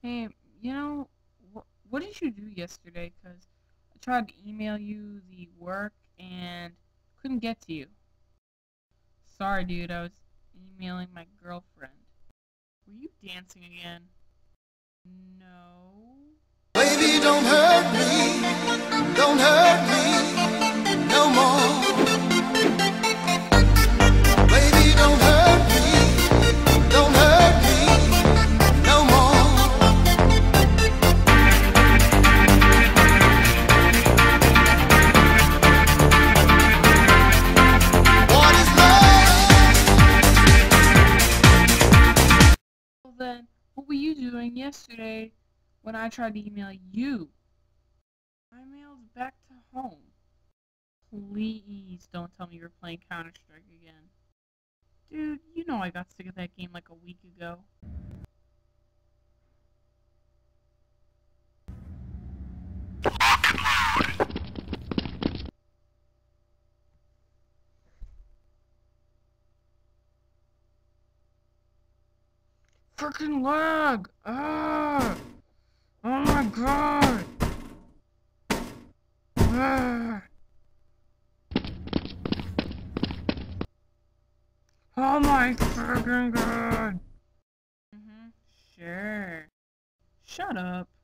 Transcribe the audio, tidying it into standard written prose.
Hey, what did you do yesterday? 'Cause I tried to email you the work and couldn't get to you. Sorry, dude, I was emailing my girlfriend. Were you dancing again? No. Baby, don't hurt me no more. Baby, don't hurt me no more. What is love? Well then, what were you doing yesterday when I tried to email you? My mail's back to home. Please don't tell me you're playing Counter-Strike again. Dude, you know I got sick of that game like a week ago. Freaking lag! Ah! Oh my god! Ah! Oh my freaking god! Sure. Shut up.